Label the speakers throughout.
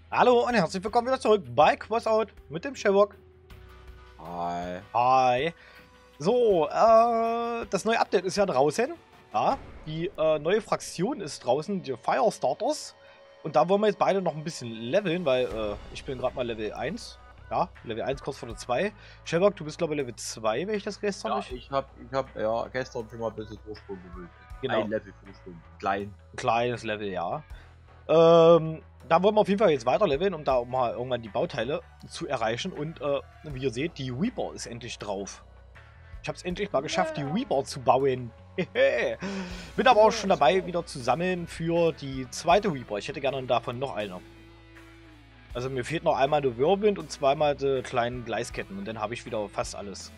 Speaker 1: Hallo und herzlich willkommen wieder zurück bei Crossout mit dem Sherlock.
Speaker 2: Hi.
Speaker 1: Hi. So, das neue Update ist ja draußen. Ja, die neue Fraktion ist draußen, die Firestarters. Und da wollen wir jetzt beide noch ein bisschen leveln, weil ich bin gerade mal Level 1. Ja, Level 1 kurz vor der 2. Sherlock, du bist glaube ich Level 2, wenn ich das gestern
Speaker 2: Ja,
Speaker 1: nicht...
Speaker 2: ich hab ja gestern schon mal ein bisschen Vorsprung geholt.
Speaker 1: Genau.
Speaker 2: Ein Level Vorsprung. Klein.
Speaker 1: Ein kleines Level, ja. Da wollen wir auf jeden Fall jetzt weiter leveln, um da mal irgendwann die Bauteile zu erreichen. Und wie ihr seht, die Reaper ist endlich drauf. Ich habe es endlich mal geschafft, die Reaper zu bauen. Bin aber auch schon dabei, wieder zu sammeln für die zweite Reaper. Ich hätte gerne davon noch eine. Also mir fehlt noch einmal der Whirlwind und zweimal die kleinen Gleisketten. Und dann habe ich wieder fast alles.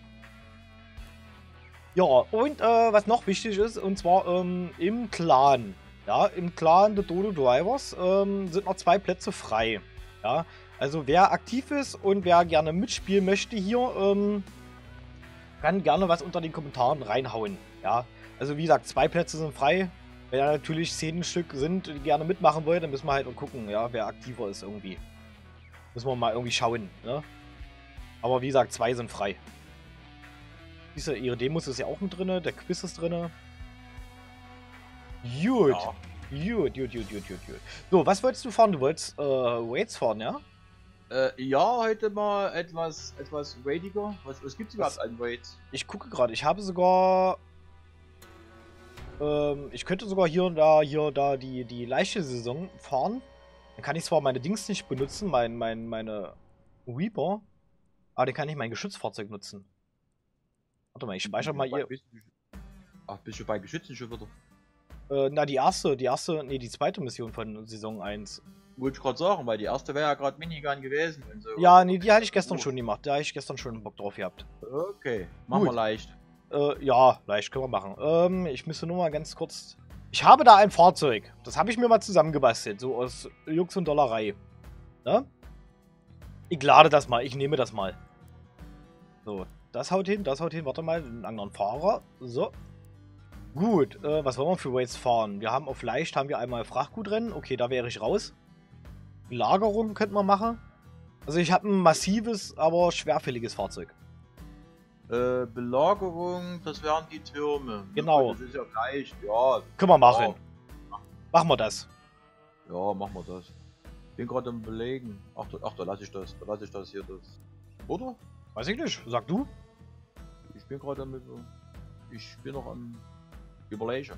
Speaker 1: Ja, und was noch wichtig ist, und zwar im Clan. Ja, im Clan der Dodo Drivers sind noch 2 Plätze frei. Ja, also wer aktiv ist und wer gerne mitspielen möchte hier, kann gerne was unter den Kommentaren reinhauen. Ja, also wie gesagt, 2 Plätze sind frei. Wenn ja natürlich 10 Stück sind, die gerne mitmachen wollen, dann müssen wir halt auch gucken, ja, wer aktiver ist irgendwie. Müssen wir mal irgendwie schauen, ne? Aber wie gesagt, 2 sind frei. Diese, ihre Demos ist ja auch mit drin, der Quiz ist drin. Gut.
Speaker 2: Ja.
Speaker 1: Gut. So, was wolltest du fahren? Du wolltest Raids fahren, ja?
Speaker 2: Ja, heute mal etwas raidiger. Was gibt's überhaupt an Raids?
Speaker 1: Ich gucke gerade, ich habe sogar... ich könnte sogar hier und da die leichte Saison fahren. Dann kann ich zwar meine Dings nicht benutzen, meine Reaper, aber dann kann ich mein Geschützfahrzeug nutzen. Warte mal, ich speichere mal hier.
Speaker 2: Ach, bist du bei Geschützen schon wieder?
Speaker 1: Na, die zweite Mission von Saison 1.
Speaker 2: Wollte ich gerade sagen, weil die erste wäre ja gerade Minigun gewesen und so.
Speaker 1: Ja, nee, die hatte ich gestern schon gemacht. Da habe ich gestern schon Bock drauf gehabt.
Speaker 2: Okay, machen wir leicht.
Speaker 1: Ja, leicht können wir machen. Ich müsste nur mal ganz kurz... Ich habe da ein Fahrzeug. Das habe ich mir mal zusammengebastelt. So aus Jux und Dollerei. Ne? Ich lade das mal. Ich nehme das mal. So, das haut hin. Warte mal, einen anderen Fahrer. So. Gut, was wollen wir für Raids fahren? Wir haben auf leicht, haben wir einmal Frachtgutrennen. Okay, da wäre ich raus. Lagerung könnten wir machen. Also ich habe ein massives, aber schwerfälliges Fahrzeug.
Speaker 2: Belagerung, das wären die Türme.
Speaker 1: Genau.
Speaker 2: Das ist ja leicht, ja.
Speaker 1: Können wir machen.
Speaker 2: Ja.
Speaker 1: Machen wir das.
Speaker 2: Ja, machen wir das. Bin gerade am Belegen. Ach, da lasse ich das. Da lasse ich das hier. Das. Oder?
Speaker 1: Weiß ich nicht. Sag du?
Speaker 2: Ich bin gerade am. Ich bin noch am Überlegen.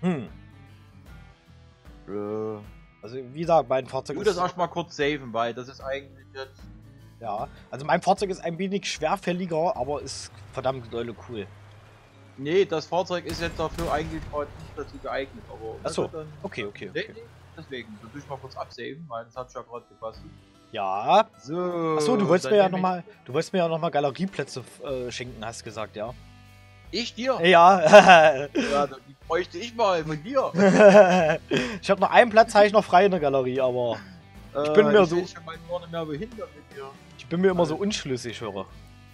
Speaker 1: Also wie gesagt, mein Fahrzeug
Speaker 2: Ich
Speaker 1: ist...
Speaker 2: das erstmal kurz saven, weil das ist eigentlich jetzt.
Speaker 1: Ja, also mein Fahrzeug ist ein wenig schwerfälliger, aber ist verdammt dolle cool.
Speaker 2: Nee, das Fahrzeug ist jetzt dafür eigentlich gerade nicht dazu geeignet. Aber
Speaker 1: Achso,
Speaker 2: dann,
Speaker 1: okay.
Speaker 2: Nee, deswegen, da tue ich mal kurz absaven, weil das hat ja gerade gepasst.
Speaker 1: Ja.
Speaker 2: So.
Speaker 1: Achso, du wolltest mir ja nochmal Galerieplätze schenken, hast gesagt, ja.
Speaker 2: Ich dir?
Speaker 1: Ja.
Speaker 2: Ja, die bräuchte ich mal von dir.
Speaker 1: Ich habe noch einen Platz, habe ich noch frei in der Galerie, aber ich bin mir so...
Speaker 2: Ich weiß schon mal nicht mehr, wohin damit hier.
Speaker 1: Ich bin mir immer so unschlüssig, höre.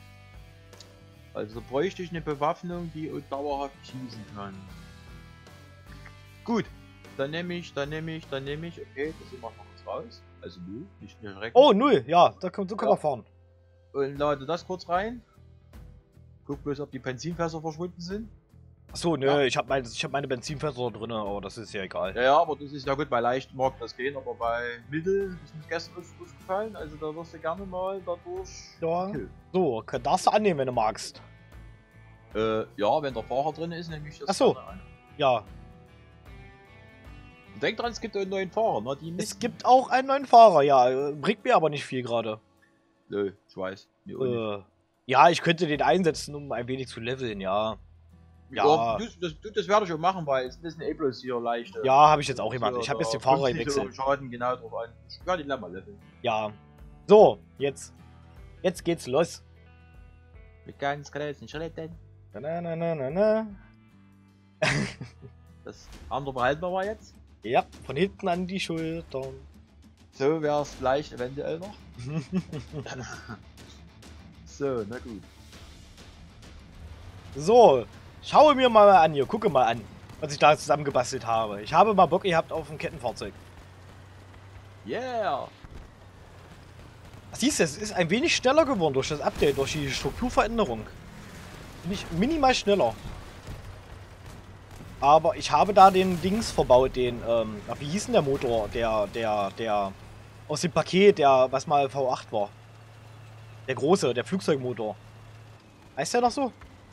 Speaker 2: Also bräuchte ich eine Bewaffnung, die dauerhaft schießen kann. Gut, dann nehme ich, okay, das hier machen wir kurz raus. Also 0, nicht direkt.
Speaker 1: Oh, 0, ja, so können wir fahren.
Speaker 2: Und lade das kurz rein. Guck bloß, ob die Benzinfässer verschwunden sind.
Speaker 1: Achso, nö,
Speaker 2: Ja.
Speaker 1: ich hab meine Benzinfässer drin, aber das ist ja egal.
Speaker 2: Ja, aber das ist ja gut, bei leicht mag das gehen, aber bei mittel ist mir gestern aufgefallen, also da wirst du gerne mal dadurch.
Speaker 1: Ja.
Speaker 2: Okay.
Speaker 1: So, darfst du annehmen, wenn du magst.
Speaker 2: Ja, wenn der Fahrer drin ist, nehme ich das
Speaker 1: Ach so.
Speaker 2: gerne an.
Speaker 1: Ja.
Speaker 2: Und denk dran, es gibt einen neuen Fahrer, ne? Die
Speaker 1: Es gibt auch einen neuen Fahrer, ja. Bringt mir aber nicht viel gerade.
Speaker 2: Nö, ich weiß. Mir auch nicht.
Speaker 1: Ja, ich könnte den einsetzen, um ein wenig zu leveln, ja. Ja.
Speaker 2: Das werde ich auch machen, weil es ist ein bloß hier leicht.
Speaker 1: Ja, habe ich jetzt auch gemacht. Ich habe jetzt den Fahrer gewechselt.
Speaker 2: Schaden genau drauf an. Ich werde ihn mal leveln.
Speaker 1: Ja. So, jetzt geht's los.
Speaker 2: Mit ganz großen Schritten.
Speaker 1: Na.
Speaker 2: Das andere behalten wir mal jetzt.
Speaker 1: Ja, von hinten an die Schultern.
Speaker 2: So wäre es vielleicht eventuell noch. So, na gut.
Speaker 1: So, schaue mir mal an hier, gucke mal an, was ich da zusammengebastelt habe. Ich habe mal Bock gehabt auf ein Kettenfahrzeug.
Speaker 2: Yeah!
Speaker 1: Siehst du, es ist ein wenig schneller geworden durch das Update, durch die Strukturveränderung. Nicht minimal schneller. Aber ich habe da den Dings verbaut, den, wie hieß denn der Motor? Der aus dem Paket, der, was mal V8 war. Der große, der Flugzeugmotor. Heißt der noch so?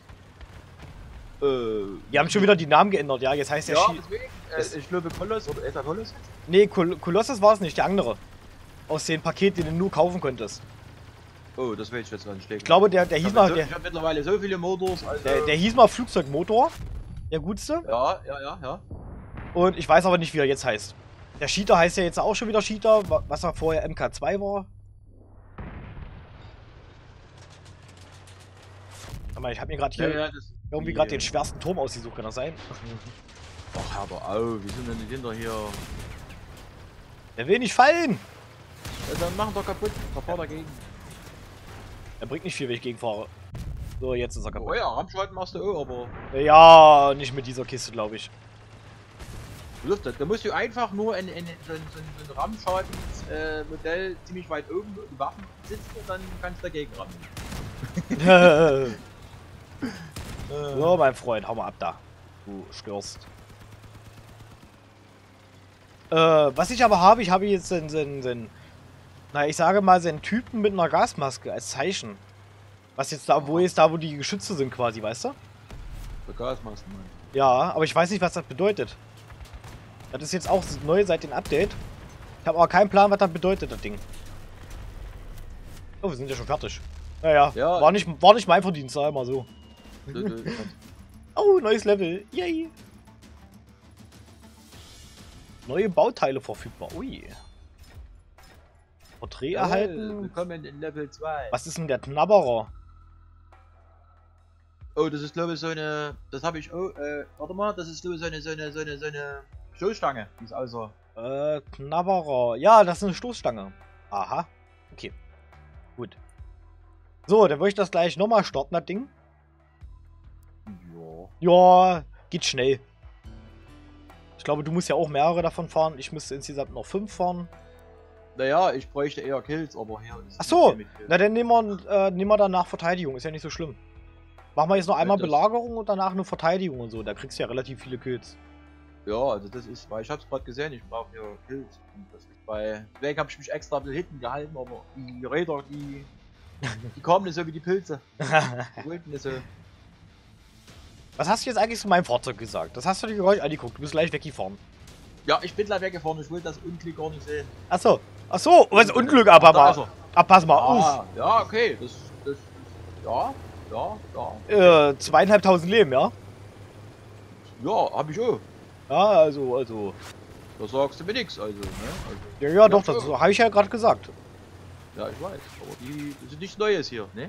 Speaker 1: Die haben schon wieder die Namen geändert, ja, jetzt heißt der
Speaker 2: Ja, deswegen, ich glaube Colossus oder ist der Colossus?
Speaker 1: Nee, Colossus war es nicht, der andere. Aus dem Paket, den du nur kaufen konntest.
Speaker 2: Oh, das will ich jetzt nicht.
Speaker 1: Ich glaube, der hieß mal.
Speaker 2: Ich habe mittlerweile so viele Motors. Also
Speaker 1: der hieß mal Flugzeugmotor. Der gutste.
Speaker 2: Ja.
Speaker 1: Und ich weiß aber nicht, wie er jetzt heißt. Der Cheater heißt ja jetzt auch schon wieder Cheater, was er vorher MK2 war. Warte mal, ich habe mir gerade hier irgendwie gerade den schwersten Turm ausgesucht, kann das sein?
Speaker 2: Ach, aber au, wie sind denn die Kinder hier?
Speaker 1: Der will nicht fallen!
Speaker 2: Ja, dann machen doch kaputt, fahr dagegen.
Speaker 1: Er bringt nicht viel, wenn ich gegenfahre. So, jetzt ist er kaputt.
Speaker 2: Oh ja, Ramschalten machst du auch, aber...
Speaker 1: Ja, nicht mit dieser Kiste, glaube ich.
Speaker 2: Da musst du einfach nur in so ein Ramschalten-Modell ziemlich weit oben die Waffen sitzen und dann kannst du dagegen rammen.
Speaker 1: So, mein Freund, hau mal ab da. Du störst. Was ich aber habe, ich habe jetzt na, ich sage mal, einen Typen mit einer Gasmaske als Zeichen. Was jetzt da, wo die Geschütze sind quasi, weißt du?
Speaker 2: Der Gasmasken, Mann.
Speaker 1: Ja, aber ich weiß nicht, was das bedeutet. Das ist jetzt auch neu seit dem Update. Ich habe aber keinen Plan, was das bedeutet, das Ding. Oh, wir sind ja schon fertig. Naja,
Speaker 2: Ja.
Speaker 1: war nicht mein Verdienst, sag mal so. Oh, neues Level. Yay. Neue Bauteile verfügbar. Ui. Porträt erhalten.
Speaker 2: Willkommen in Level 2.
Speaker 1: Was ist denn der Knabberer?
Speaker 2: Oh, das ist glaube ich so eine... Das habe ich... Oh, warte mal, das ist glaube ich so eine Stoßstange, die ist also...
Speaker 1: Knabberer. Ja, das ist eine Stoßstange. Aha. Okay. Gut. So, dann würde ich das gleich nochmal starten, das Ding.
Speaker 2: Ja.
Speaker 1: Ja, geht schnell. Ich glaube, du musst ja auch mehrere davon fahren. Ich müsste insgesamt noch 5 fahren.
Speaker 2: Naja, ich bräuchte eher Kills, aber hier ist...
Speaker 1: Ach so, na dann nehmen wir danach Verteidigung. Ist ja nicht so schlimm. Machen wir jetzt noch einmal Belagerung und danach eine Verteidigung und so. Da kriegst du ja relativ viele Kills.
Speaker 2: Ja, also das ist... Weil ich hab's gerade gesehen, ich brauche hier Kills. Und das ist bei... Deswegen habe ich mich extra ein bisschen hinten gehalten, aber die Räder, die kommen nicht so wie die Pilze. Die wollten nicht so...
Speaker 1: Was hast du jetzt eigentlich zu meinem Fahrzeug gesagt? Das hast du dir gleich angeguckt. Du bist gleich weggefahren.
Speaker 2: Ja, ich bin gleich weggefahren. Ich will das Unglück gar nicht sehen.
Speaker 1: Achso. Achso, was Unglück, aber pass mal auf.
Speaker 2: Ja, okay. Ja.
Speaker 1: 2500 Leben, ja?
Speaker 2: Ja, hab ich auch.
Speaker 1: Ja, also.
Speaker 2: Da sagst du mir nichts, also, ne?
Speaker 1: Ja, doch, das habe ich ja gerade gesagt.
Speaker 2: Ja, ich weiß. Aber das ist nichts Neues hier, ne?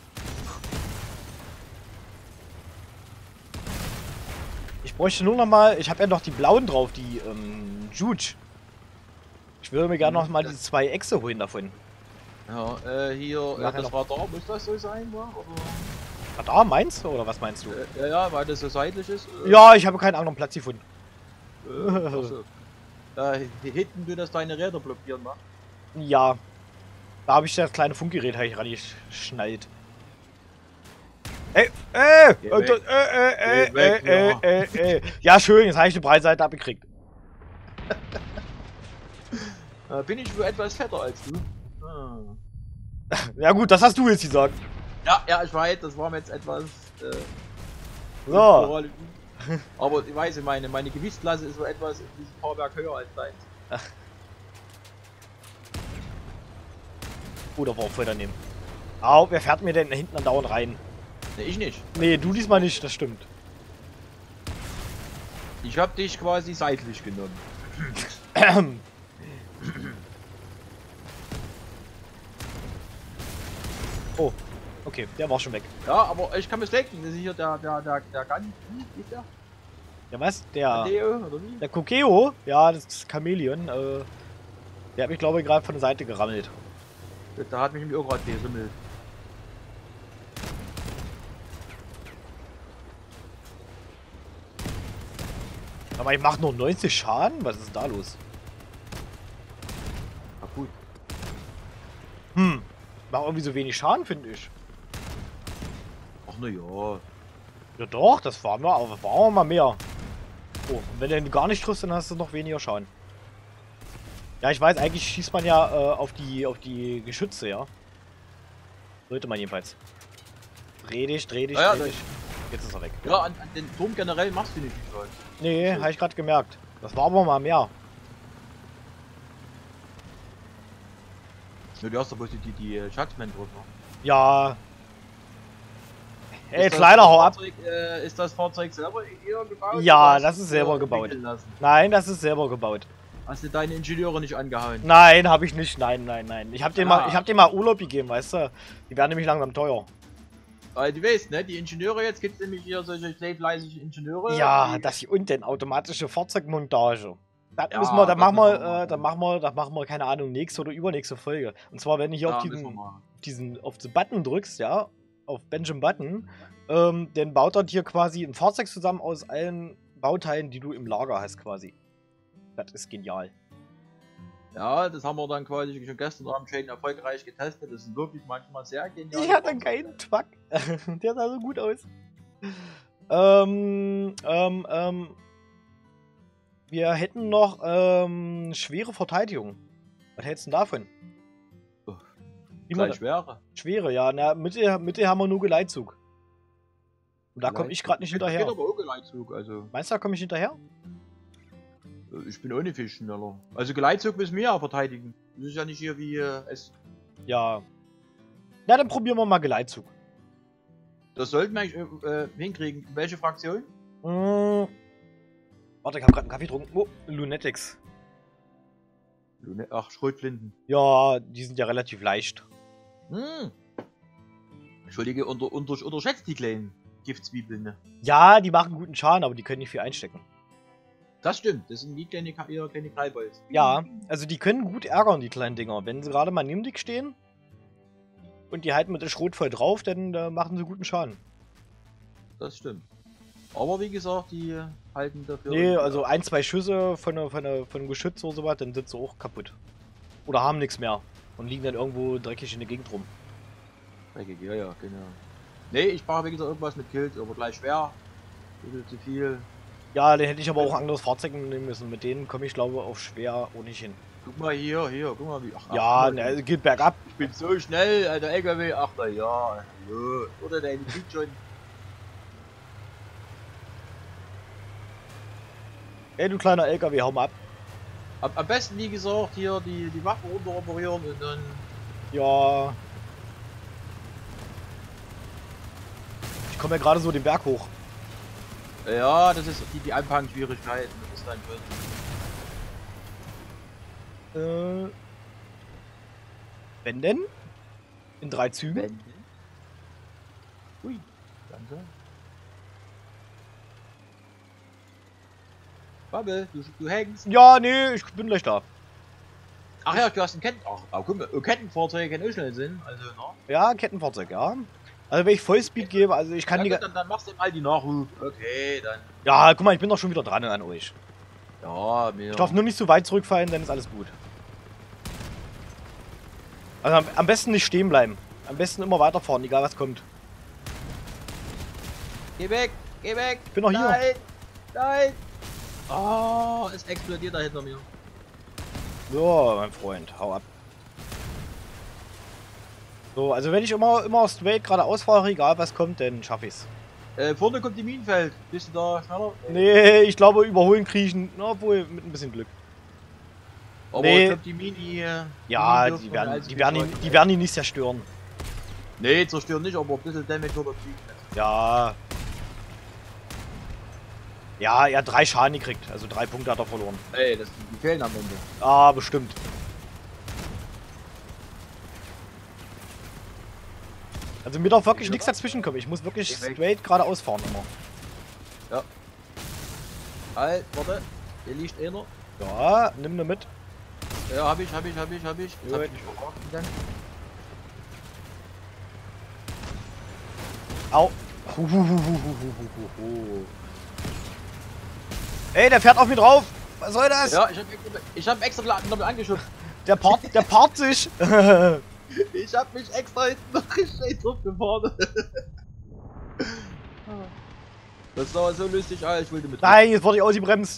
Speaker 1: Ich bräuchte nur noch mal, ich habe ja noch die blauen drauf, die Juge. Ich würde mir gerne noch mal die 2 Echse holen davon.
Speaker 2: Ja, hier, das Radar, muss das so sein, wa? Oder?
Speaker 1: Radar meinst du, oder was meinst du?
Speaker 2: Ja, weil das so seitlich ist.
Speaker 1: Ja, ich habe keinen anderen Platz gefunden.
Speaker 2: Also, hinten du das deine Räder blockieren, wa?
Speaker 1: Ja. Da habe ich das kleine Funkgerät rangeschnallt. Ja, schön, jetzt habe ich die Breitseite abgekriegt.
Speaker 2: Bin ich wohl etwas fetter als du?
Speaker 1: Ja gut, das hast du jetzt gesagt.
Speaker 2: Ja, ich weiß, das war mir jetzt etwas...
Speaker 1: so.
Speaker 2: Aber ich weiß, meine Gewichtsklasse ist so etwas in diesem Fahrwerk höher als deins.
Speaker 1: Oder war auch voll daneben. Au, wer fährt mir denn hinten andauernd rein?
Speaker 2: Ne, ich nicht.
Speaker 1: Nee, du diesmal nicht, das stimmt.
Speaker 2: Ich hab dich quasi seitlich genommen.
Speaker 1: Oh, okay, der war schon weg.
Speaker 2: Ja, aber ich kann mich denken, das ist hier der Gun, wie ist der?
Speaker 1: Ja was? Der
Speaker 2: Deo, oder wie?
Speaker 1: Der Kokeo? Ja, das ist Chameleon. Der hat mich glaube ich gerade von der Seite gerammelt.
Speaker 2: Da hat mich nämlich auch gerade gerimmelt.
Speaker 1: Aber ich mache nur 90 Schaden? Was ist da los?
Speaker 2: Kaputt.
Speaker 1: Macht irgendwie so wenig Schaden, finde ich.
Speaker 2: Ach na ja.
Speaker 1: Ja doch, das waren wir, aber waren wir mal mehr. Oh, und wenn du gar nicht triffst, dann hast du noch weniger Schaden. Ja, ich weiß, eigentlich schießt man ja auf die Geschütze, ja. Sollte man jedenfalls. Dreh dich, dreh dich,
Speaker 2: Ja,
Speaker 1: dreh dich. Jetzt ist er weg.
Speaker 2: Ja, an den Turm generell machst du nicht viel.
Speaker 1: Nee, habe ich gerade gemerkt. Das war aber mal mehr.
Speaker 2: Ja, du hast doch bloß die Schatzmen drauf, ne?
Speaker 1: Ja. Ey,
Speaker 2: Ist das
Speaker 1: Kleiner, hau ab.
Speaker 2: Fahrzeug, ist das Fahrzeug selber hier gebaut?
Speaker 1: Ja,
Speaker 2: oder
Speaker 1: das
Speaker 2: hast
Speaker 1: ist
Speaker 2: du
Speaker 1: selber
Speaker 2: entwickeln
Speaker 1: gebaut.
Speaker 2: lassen?
Speaker 1: Nein, das ist selber gebaut.
Speaker 2: Hast du deine Ingenieure nicht angehauen?
Speaker 1: Nein, habe ich nicht. Nein, nein, nein. Ich habe denen,
Speaker 2: Ah.
Speaker 1: hab denen mal Urlaub gegeben, weißt du? Die werden nämlich langsam teuer.
Speaker 2: Weil du weißt, ne? Die Ingenieure, jetzt gibt es nämlich hier solche fleißige Ingenieure.
Speaker 1: Ja,
Speaker 2: die,
Speaker 1: das hier und denn automatische Fahrzeugmontage. Das
Speaker 2: Ja,
Speaker 1: müssen wir,
Speaker 2: das müssen wir
Speaker 1: machen wir, keine Ahnung, nächste oder übernächste Folge. Und zwar, wenn du hier
Speaker 2: ja,
Speaker 1: auf
Speaker 2: müssen wir machen.
Speaker 1: auf den Button drückst, ja, auf Benjamin Button, dann baut er dir quasi ein Fahrzeug zusammen aus allen Bauteilen, die du im Lager hast, quasi. Das ist genial.
Speaker 2: Ja, das haben wir dann quasi schon gestern Abend schön erfolgreich getestet. Das ist wirklich manchmal sehr genial.
Speaker 1: Ich hatte keinen Truck. Der sah so gut aus. Wir hätten noch schwere Verteidigung. Was hältst du denn davon? Wie man-
Speaker 2: Gleich schwerer.
Speaker 1: Schwere, ja. Na, Mitte haben wir nur Geleitzug. Und da komme ich gerade nicht
Speaker 2: Geht
Speaker 1: hinterher.
Speaker 2: aber auch Geleitzug, also.
Speaker 1: Meinst du, da komme ich hinterher?
Speaker 2: Ich bin ohne viel schneller. Also Geleitzug müssen wir ja verteidigen. Das ist ja nicht hier wie es.
Speaker 1: Ja. Na, dann probieren wir mal Geleitzug.
Speaker 2: Das sollten wir eigentlich hinkriegen. Welche Fraktion?
Speaker 1: Warte, ich habe gerade einen Kaffee getrunken. Oh, Lunatics.
Speaker 2: Ach, Schrotflinten.
Speaker 1: Ja, die sind ja relativ leicht.
Speaker 2: Hm. Entschuldige, unterschätzt die kleinen Giftzwiebeln. Ne?
Speaker 1: Ja, die machen guten Schaden, aber die können nicht viel einstecken.
Speaker 2: Das stimmt, das sind die kleine Knallbolz.
Speaker 1: Ja, also die können gut ärgern, die kleinen Dinger. Wenn sie gerade mal neben dich stehen und die halten mit der Schrot voll drauf, dann machen sie guten Schaden.
Speaker 2: Das stimmt. Aber wie gesagt, die halten dafür.
Speaker 1: Nee, also ein, zwei Schüsse von einem Geschütz oder sowas, dann sind sie auch kaputt. Oder haben nichts mehr und liegen dann irgendwo dreckig in der Gegend rum.
Speaker 2: Dreckig, ja, ja, genau. Nee, ich brauche wie gesagt irgendwas mit Kills, aber gleich schwer. Ein bisschen zu viel.
Speaker 1: Ja, dann hätte ich aber auch ein anderes Fahrzeug nehmen müssen. Mit denen komme ich, glaube ich, auf schwer ohne hin.
Speaker 2: Guck mal hier, guck mal wie. Ach,
Speaker 1: Ja,
Speaker 2: ach,
Speaker 1: ne, geht bergab.
Speaker 2: ich bin so schnell, alter LKW, ach na ja. Oder der fliegt schon.
Speaker 1: Ey, du kleiner LKW, hau mal ab.
Speaker 2: Am besten, wie gesagt, hier die Waffe runteroperieren und dann.
Speaker 1: Ja. Ich komme ja gerade so den Berg hoch.
Speaker 2: Ja, das ist die Anfangsschwierigkeiten. Das ist dann schon.
Speaker 1: Wenn denn? In 3 Zügen?
Speaker 2: Wenn. Ui, danke. Bubble, du hängst.
Speaker 1: Ja, nee, ich bin gleich da.
Speaker 2: Ach ja, du hast ein guck mal, Kettenfahrzeuge können auch schnell sind. Also, ne?
Speaker 1: Ja, Kettenfahrzeug, ja. Also wenn ich Vollspeed gebe, also ich kann
Speaker 2: Ja,
Speaker 1: die...
Speaker 2: gut, dann machst du mal die Nachhub. Okay, dann.
Speaker 1: Ja, guck mal, ich bin doch schon wieder dran an euch.
Speaker 2: Ja, mir.
Speaker 1: Ich darf nur nicht zu weit zurückfallen, dann ist alles gut. Also am besten nicht stehen bleiben. Am besten immer weiterfahren, egal was kommt.
Speaker 2: Geh weg, geh weg.
Speaker 1: Ich bin noch hier.
Speaker 2: Nein, nein. Oh, es explodiert da hinter mir.
Speaker 1: So, mein Freund, hau ab. So, also wenn ich immer straight geradeaus fahre, egal was kommt, dann schaffe ich's.
Speaker 2: Vorne kommt die Minenfeld. Bist du da schneller?
Speaker 1: Nee, ich glaube überholen kriechen, obwohl mit ein bisschen Glück.
Speaker 2: Aber
Speaker 1: Nee.
Speaker 2: ich glaube die Mini.
Speaker 1: Ja,
Speaker 2: Mini
Speaker 1: die
Speaker 2: dürfen
Speaker 1: werden ihn nicht zerstören.
Speaker 2: Nee, zerstören nicht, aber ein bisschen Damage oder fliegen.
Speaker 1: Ja. Ja, er hat 3 Schaden gekriegt, also 3 Punkte hat er verloren.
Speaker 2: Ey, die fehlen am Ende.
Speaker 1: Ah, bestimmt. Also mir darf wirklich nichts dazwischen kommen. Ich muss wirklich
Speaker 2: Geh weg.
Speaker 1: straight geradeaus fahren immer.
Speaker 2: Halt, warte. Hier liegt einer.
Speaker 1: Ja, nimm nur mit.
Speaker 2: Ja, hab ich. Jetzt hab ich mich verraten dann.
Speaker 1: Au. Ey, der fährt auf mich drauf. Was soll das?
Speaker 2: Ja, ich hab extra doppelt angeschubst.
Speaker 1: Der paart sich.
Speaker 2: Ich hab mich extra hinten noch gescheit drauf gefahren. Das sah so lustig aus, ich wollte mit.
Speaker 1: Nein, jetzt wurde ich ausgebremst.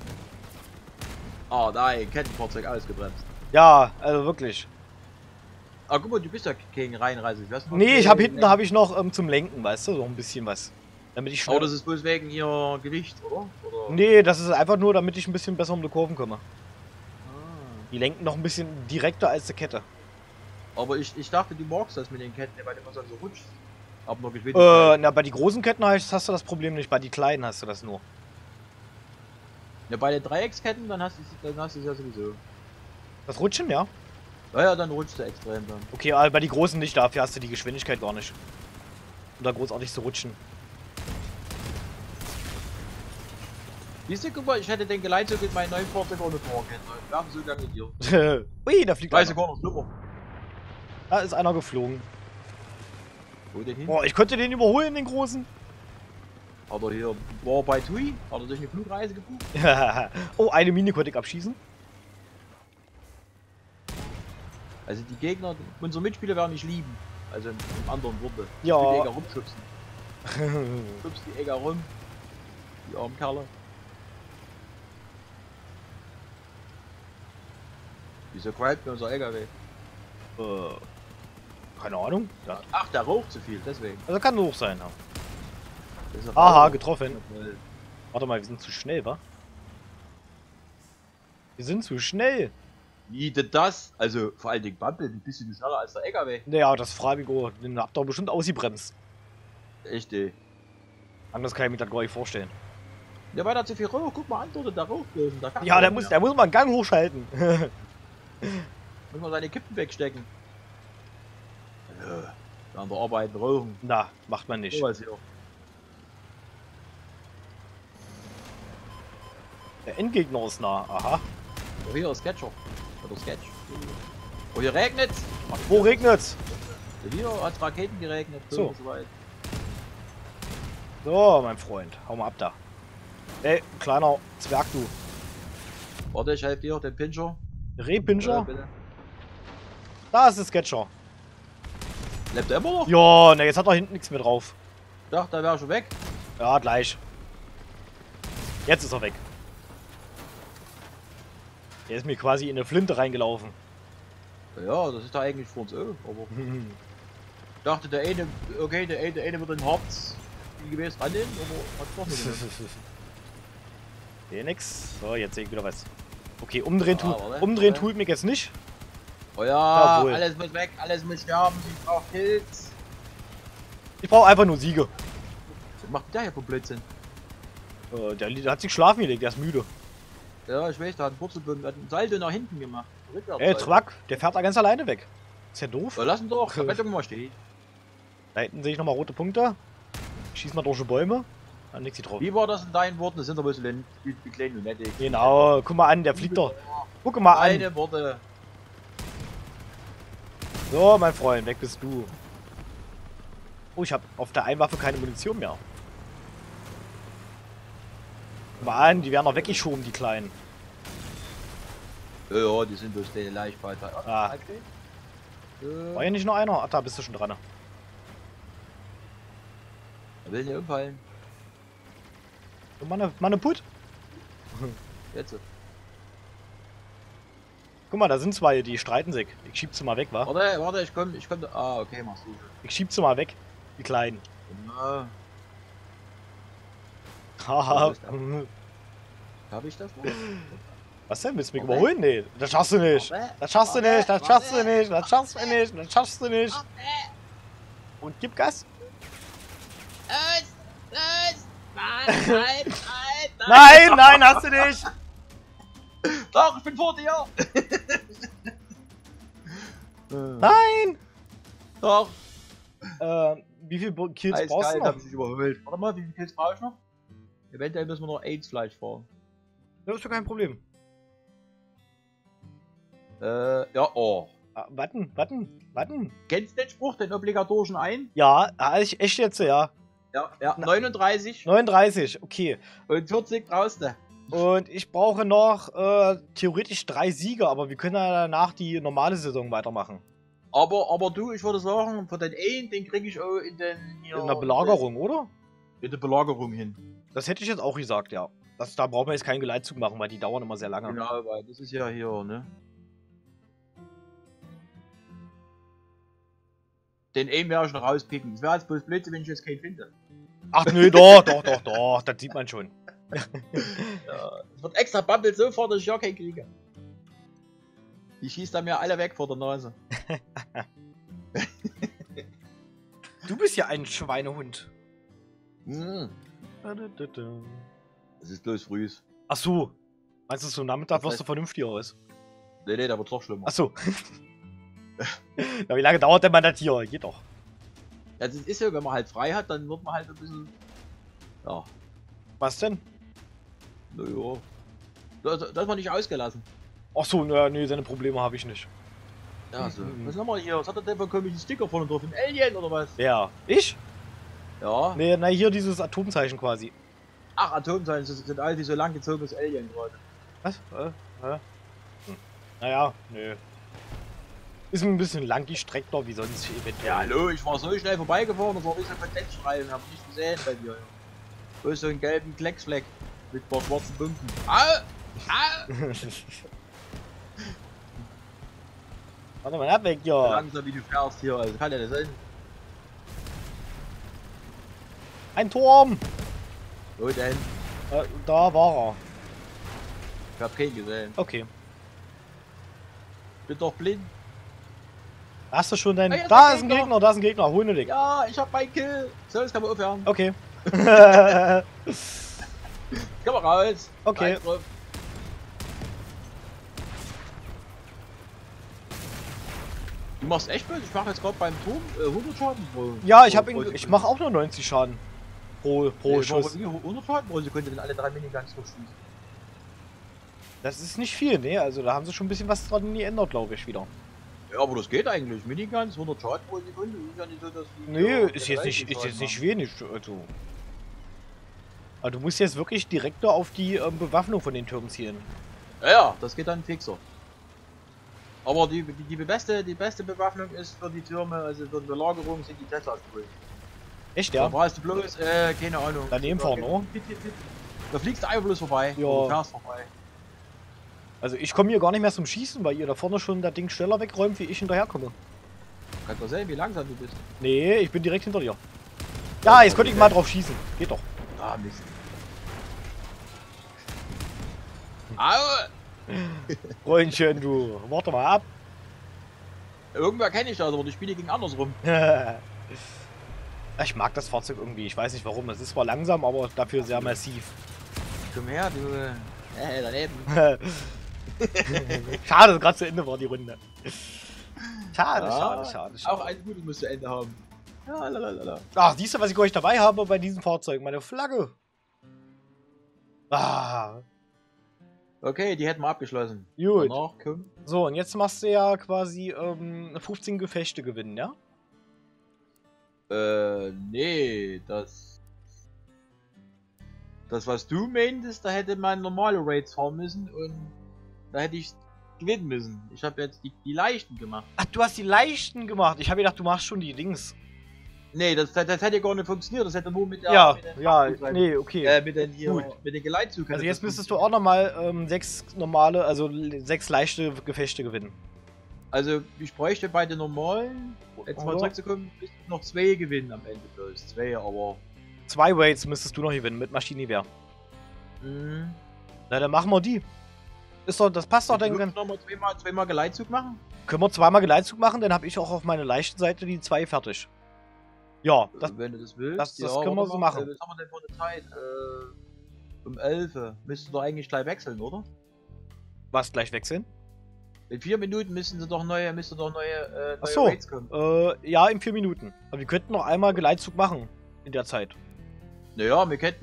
Speaker 2: Ah nein, Kettenfahrzeug ausgebremst.
Speaker 1: Ja, also wirklich.
Speaker 2: Ah guck mal, du bist ja gegen Reinreise.
Speaker 1: Nee, ich habe hinten habe ich noch zum Lenken, weißt du, so ein bisschen was. Damit ich
Speaker 2: Aber
Speaker 1: schnell.
Speaker 2: das ist bloß wegen ihr Gewicht, oder?
Speaker 1: Nee, das ist einfach nur, damit ich ein bisschen besser um die Kurven komme.
Speaker 2: Ah.
Speaker 1: Die lenken noch ein bisschen direkter als die Kette.
Speaker 2: Aber ich dachte, du magst das mit den Ketten, weil du immer so rutscht. Aber noch Geschwindigkeit.
Speaker 1: Na, bei den großen Ketten hast du das Problem nicht, bei den kleinen hast du das nur.
Speaker 2: Ja, bei den Dreiecksketten, dann hast du es ja sowieso.
Speaker 1: Das Rutschen, ja?
Speaker 2: Naja, dann rutscht du extrem dann.
Speaker 1: Okay, aber bei den großen nicht, dafür hast du die Geschwindigkeit gar nicht. Um da großartig zu rutschen.
Speaker 2: Siehst du, guck mal, ich hätte den Geleitzug in meinen neuen Fahrzeug ohne fahren können. Wir haben so lange mit dir.
Speaker 1: Ui, da fliegt
Speaker 2: 3
Speaker 1: einer.
Speaker 2: Sekunden schlimmer.
Speaker 1: Da ist einer geflogen.
Speaker 2: Wo denn hin?
Speaker 1: Boah, ich konnte den überholen, den großen.
Speaker 2: Hat er hier, war bei TUI? Hat er sich eine Flugreise gebucht?
Speaker 1: Oh, eine Mine konnte ich abschießen.
Speaker 2: Also die Gegner, unsere Mitspieler werden mich lieben. Also im anderen Worte.
Speaker 1: Ja.
Speaker 2: Ich will die Egger rumschubsen. Schubst die Egger rum. Die armen Kerle. Wieso qualmt mir unser LKW?
Speaker 1: Keine Ahnung. Ja.
Speaker 2: Ach, der raucht zu viel, deswegen.
Speaker 1: Also kann hoch sein, ja.
Speaker 2: Das ist
Speaker 1: Aha,
Speaker 2: Rauch.
Speaker 1: getroffen. Warte mal, wir sind zu schnell, wa? Wir sind zu schnell.
Speaker 2: Wie denn das? Also vor allen Dingen Bumble, wie bist du schneller als der LKW?
Speaker 1: Naja, das frage ich auch. Den habt ihr bestimmt ausgebremst.
Speaker 2: Echt ey.
Speaker 1: Anders kann ich mir das gar nicht vorstellen.
Speaker 2: Ja, weil da zu viel Rauch, guck mal an, dort der Rauch bloßen.
Speaker 1: Ja, der muss mal einen Gang hochschalten.
Speaker 2: Muss man seine Kippen wegstecken. Ja, an der Arbeit rauchen.
Speaker 1: Na, macht man nicht.
Speaker 2: So was hier.
Speaker 1: Der Endgegner ist nah. Aha.
Speaker 2: Oh, hier ist Sketcher. Oder Sketch. Oh, hier regnet's.
Speaker 1: Wo regnet's?
Speaker 2: Hier hat Raketen geregnet.
Speaker 1: So.
Speaker 2: Und so weit.
Speaker 1: So, mein Freund. Hau mal ab da. Ey, kleiner Zwerg, du.
Speaker 2: Warte, ich helfe dir, den Pinscher.
Speaker 1: Rehpinscher?
Speaker 2: Bitte.
Speaker 1: Da ist der Sketcher.
Speaker 2: Lebt er immer noch?
Speaker 1: Ja, ne, jetzt hat er hinten nichts mehr drauf.
Speaker 2: Ich dachte, der wäre schon weg.
Speaker 1: Ja, gleich. Jetzt ist er weg. Der ist mir quasi in eine Flinte reingelaufen.
Speaker 2: Ja, das ist da eigentlich für uns auch. Aber ich dachte, der eine, okay, der eine wird in Harz gewesen annehmen, aber hat's doch nicht gemacht.
Speaker 1: Sehe nix. So, jetzt sehe ich wieder was. Okay, umdrehen,
Speaker 2: warte,
Speaker 1: umdrehen
Speaker 2: warte.
Speaker 1: tut mir jetzt nicht.
Speaker 2: Oh ja,
Speaker 1: Jawohl.
Speaker 2: alles muss weg, alles muss sterben, ich brauch Kills.
Speaker 1: Ich brauche einfach nur Siege.
Speaker 2: Was macht der hier für Blödsinn?
Speaker 1: Der hat sich schlafen gelegt, der ist müde.
Speaker 2: Ja, ich weiß, der hat einen Purzelbund, hat einen Salto nach hinten gemacht.
Speaker 1: Ey, Truck, der fährt da ganz alleine weg. Ist ja doof.
Speaker 2: Ja, lass ihn doch, bleib doch mal stehen.
Speaker 1: Da hinten sehe ich nochmal rote Punkte. Ich schieß mal durch die Bäume. Dann nix drauf.
Speaker 2: Wie war das in deinen Worten? Das sind doch bloß wie klein und nett.
Speaker 1: Genau, guck mal an, der fliegt doch. Guck mal an.
Speaker 2: Eine Worte.
Speaker 1: So, mein Freund, weg bist du. Oh, ich habe auf der einen Waffe keine Munition mehr. Guck mal an, die werden noch weggeschoben, die Kleinen.
Speaker 2: Ja, die sind bloß deine Leichtweite.
Speaker 1: Ah. War hier nicht nur einer? Ach, da bist du schon dran.
Speaker 2: Er will nicht umfallen.
Speaker 1: So, Manne Put.
Speaker 2: Jetzt.
Speaker 1: Guck mal, da sind zwei, die streiten sich. Ich schieb sie mal weg, wa?
Speaker 2: Warte, ich komm. Ah, okay, machst du.
Speaker 1: Ich schieb sie mal weg, die Kleinen.
Speaker 2: Genau.
Speaker 1: Haha.
Speaker 2: Hab ich das noch?
Speaker 1: Was denn? Willst du mich
Speaker 2: Warte.
Speaker 1: überholen? Nee, das schaffst du nicht. Das schaffst du nicht, das schaffst du nicht, das schaffst du nicht, das schaffst du nicht. Und gib Gas. Nein, nein, hast du nicht.
Speaker 2: Doch, ich bin vor dir!
Speaker 1: Nein.
Speaker 2: Doch!
Speaker 1: Wie viel Kills brauchst du
Speaker 2: Eiskalt,
Speaker 1: noch?
Speaker 2: hab ich dich überholt. Warte mal, wie viele Kills brauche ich noch? Eventuell müssen wir noch AIDS-Fleisch fahren.
Speaker 1: Das ist doch kein Problem.
Speaker 2: Ja, oh.
Speaker 1: Warten.
Speaker 2: Kennst du den Spruch, den obligatorischen ein?
Speaker 1: Ja, echt jetzt, ja.
Speaker 2: Ja, 39
Speaker 1: 39, okay.
Speaker 2: und 40 brauchst du.
Speaker 1: Und ich brauche noch theoretisch 3 Siege, aber wir können ja danach die normale Saison weitermachen.
Speaker 2: Aber du, ich würde sagen, für den einen, den kriege ich auch in den... Hier,
Speaker 1: In der Belagerung, oder?
Speaker 2: In der Belagerung hin.
Speaker 1: Das hätte ich jetzt auch gesagt, ja. Da braucht man jetzt keinen Geleitzug machen, weil die dauern immer sehr lange.
Speaker 2: Genau, weil das ist ja hier, ne? Den einen werde ich noch rauspicken. Es wäre jetzt bloß blöd, wenn ich jetzt keinen finde.
Speaker 1: Ach nö, doch, das sieht man schon.
Speaker 2: Ja, es wird extra Bumble so vor, dass ich ja keinen kriege. Die schießt dann mir alle weg vor der Nase.
Speaker 1: Du bist ja ein Schweinehund.
Speaker 2: Hm. Es ist bloß früh.
Speaker 1: Ach so. Meinst du, so Nachmittag
Speaker 2: Das
Speaker 1: wirst
Speaker 2: heißt-
Speaker 1: du vernünftig aus?
Speaker 2: Nee, da wird's noch schlimmer.
Speaker 1: Ach so. Ja, wie lange dauert denn mal das hier? Geht doch.
Speaker 2: Ja, das ist ja, wenn man halt frei hat, dann wird man halt ein bisschen... Ja,
Speaker 1: Was denn?
Speaker 2: naja. Da ist man nicht ausgelassen.
Speaker 1: Ach so, naja, nee, seine Probleme habe ich nicht.
Speaker 2: Ja, so.
Speaker 1: Mhm.
Speaker 2: Was haben wir hier? Was hat der denn für einen komischen Sticker vorne drauf? Ein Alien oder was?
Speaker 1: Wer? Ich?
Speaker 2: Ja.
Speaker 1: Nee, na hier dieses Atomzeichen quasi.
Speaker 2: Ach, Atomzeichen, das sind all die so lang gezogenes Alien gerade.
Speaker 1: Was? Naja, nö. Ist ein bisschen lang gestreckter wie sonst eventuell.
Speaker 2: Ja, hallo, ich war so schnell vorbeigefahren, das war wie so ein Kondensstreifen, hab nicht gesehen bei dir. Wo ist so ein gelben Klecksfleck mit ein paar schwarzen Punkten. Au! Au!
Speaker 1: Warte mal, ab weg,
Speaker 2: So
Speaker 1: ja.
Speaker 2: langsam wie du fährst hier, also kann ja nicht sein.
Speaker 1: Ein Turm!
Speaker 2: Wo denn?
Speaker 1: Da war
Speaker 2: Ich hab keinen gesehen.
Speaker 1: er. Okay.
Speaker 2: Bin doch blind.
Speaker 1: Hast du schon dein...
Speaker 2: Ah, jetzt
Speaker 1: Da
Speaker 2: ein
Speaker 1: ist ein
Speaker 2: Gegner.
Speaker 1: Gegner, da ist ein Gegner. Hol nur dich.
Speaker 2: Ja, ich hab meinen Kill. So, jetzt kann man aufhören.
Speaker 1: Okay.
Speaker 2: Komm mal raus.
Speaker 1: Okay.
Speaker 2: Rein drauf. Du machst echt böse. Ich mache jetzt gerade beim Turm 100 Schaden pro.
Speaker 1: Ja, ich
Speaker 2: pro
Speaker 1: ich mach auch nur 90 Schaden. Pro
Speaker 2: Nee,
Speaker 1: Schuss.
Speaker 2: 100 Schaden pro Sekunde, wenn alle 3 Miniguns durchschießen.
Speaker 1: Das ist nicht viel, ne? Also da haben sie schon ein bisschen was dran geändert, glaube ich, wieder.
Speaker 2: Ja, aber das geht eigentlich. Miniguns, 100 Schaden pro Sekunde. Ist ja nicht so, dass die
Speaker 1: Nee,
Speaker 2: ja,
Speaker 1: ist jetzt nicht,
Speaker 2: Schaden machen.
Speaker 1: wenig. Also. Aber du musst jetzt wirklich direkter auf die Bewaffnung von den Türmen zielen.
Speaker 2: Ja, das geht dann fixer. Aber die beste Bewaffnung ist für die Türme, also für die Belagerung, sind die Tesla-Spulen.
Speaker 1: Echt,
Speaker 2: Da
Speaker 1: ja?
Speaker 2: brauchst du bloß, keine Ahnung.
Speaker 1: Daneben fahren, oder?
Speaker 2: Da fliegst du einfach bloß vorbei.
Speaker 1: Ja.
Speaker 2: Oder du fährst vorbei.
Speaker 1: Also ich komme hier gar nicht mehr zum Schießen, weil ihr da vorne schon das Ding schneller wegräumt, wie ich hinterherkomme.
Speaker 2: Kannst du sehen, wie langsam du bist.
Speaker 1: Nee, ich bin direkt hinter dir. Ja, jetzt könnte ich mal drauf schießen. Geht doch.
Speaker 2: Ah, Mist. Au!
Speaker 1: Freundchen, du. Warte mal ab.
Speaker 2: Irgendwer kenne ich das, aber die Spiele ging andersrum.
Speaker 1: Ich mag das Fahrzeug irgendwie. Ich weiß nicht warum. Es ist zwar langsam, aber dafür sehr massiv.
Speaker 2: Komm her, du. Daneben.
Speaker 1: Schade, dass gerade zu Ende war die Runde. Schade,
Speaker 2: Ja,
Speaker 1: schade.
Speaker 2: Auch ein gutes musst du Ende haben. Ja, lalalala.
Speaker 1: Ach, siehst du, was ich euch dabei habe bei diesem Fahrzeug? Meine Flagge. Ah,
Speaker 2: Okay, die hätten wir abgeschlossen.
Speaker 1: gut.
Speaker 2: Danach, komm.
Speaker 1: So, und jetzt machst du ja quasi 15 Gefechte gewinnen, ja?
Speaker 2: Nee, das, was du meintest, da hätte man normale Raids fahren müssen und da hätte ich gewinnen müssen. Ich habe jetzt die leichten gemacht.
Speaker 1: Ach, du hast die leichten gemacht. Ich habe gedacht, du machst schon die Dings.
Speaker 2: Nee, das hätte gar nicht funktioniert. Das hätte nur mit der.
Speaker 1: Ja,
Speaker 2: mit den
Speaker 1: ja,
Speaker 2: Fachgut-
Speaker 1: nee, okay.
Speaker 2: mit den hier,
Speaker 1: Gut.
Speaker 2: mit den Geleitzug.
Speaker 1: Also
Speaker 2: hätte
Speaker 1: jetzt
Speaker 2: das
Speaker 1: müsstest du auch nochmal 6 normale, also 6 leichte Gefechte gewinnen.
Speaker 2: Also ich bräuchte bei den normalen, jetzt mal
Speaker 1: Oder?
Speaker 2: zurückzukommen, noch 2 gewinnen am Ende bloß. 2, aber.
Speaker 1: 2 Raids müsstest du noch gewinnen mit Maschinengewehr. Na, dann machen wir die. Ist doch, das passt doch dann ganz.
Speaker 2: Nochmal zweimal Geleitzug machen?
Speaker 1: Können wir zweimal Geleitzug machen, dann habe ich auch auf meiner leichten Seite die 2 fertig. Ja, das,
Speaker 2: Wenn du das willst.
Speaker 1: das können wir
Speaker 2: warte
Speaker 1: so
Speaker 2: mal,
Speaker 1: machen.
Speaker 2: Was haben wir denn für eine Zeit? Um 11. Müsstest du doch eigentlich gleich wechseln, oder?
Speaker 1: was gleich wechseln?
Speaker 2: In 4 Minuten müsste doch neue
Speaker 1: Ach so.
Speaker 2: Raids kommen.
Speaker 1: Ja, in 4 Minuten. Aber wir könnten noch einmal Geleitzug machen in der Zeit.
Speaker 2: Naja, wir könnten,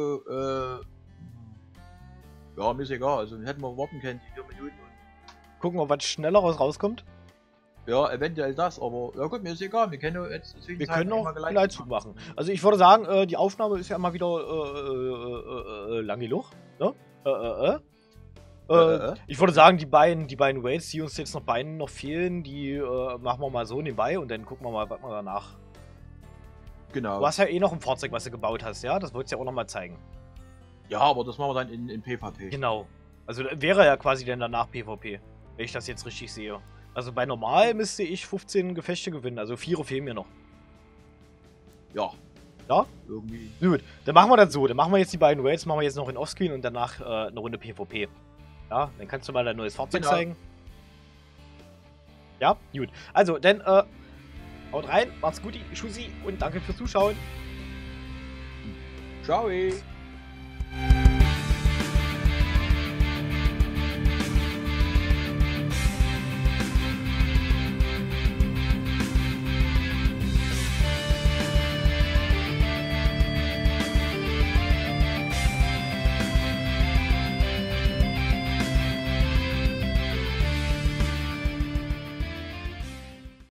Speaker 2: ja, mir ist egal. Also hätten wir warten können, die 4 Minuten.
Speaker 1: Gucken, ob was Schnelleres rauskommt.
Speaker 2: Ja, eventuell das, aber ja gut, mir ist egal. Wir können jetzt
Speaker 1: Wir können noch Geleitzug machen. Also ich würde sagen, die Aufnahme ist ja immer wieder lang genug. Ne? Ich würde sagen, die beiden Raids, die uns jetzt noch fehlen, die machen wir mal so nebenbei und dann gucken wir mal, was wir danach.
Speaker 2: Genau.
Speaker 1: Du hast ja eh noch ein Fahrzeug, was du gebaut hast, ja? Das wolltest du ja auch noch mal zeigen.
Speaker 2: Ja, aber das machen wir dann in PvP.
Speaker 1: Genau. Also wäre ja quasi dann danach PvP, wenn ich das jetzt richtig sehe. Also bei normal müsste ich 15 Gefechte gewinnen, also 4 fehlen mir noch.
Speaker 2: Ja.
Speaker 1: Ja?
Speaker 2: Irgendwie.
Speaker 1: Gut, dann machen wir das so. Dann machen wir jetzt die beiden Raids, machen wir jetzt noch in Offscreen und danach eine Runde PvP. Ja, dann kannst du mal dein neues Fahrzeug zeigen. Ja, gut. Also, dann haut rein, macht's gut, Tschüssi und danke fürs Zuschauen.
Speaker 2: Ciao.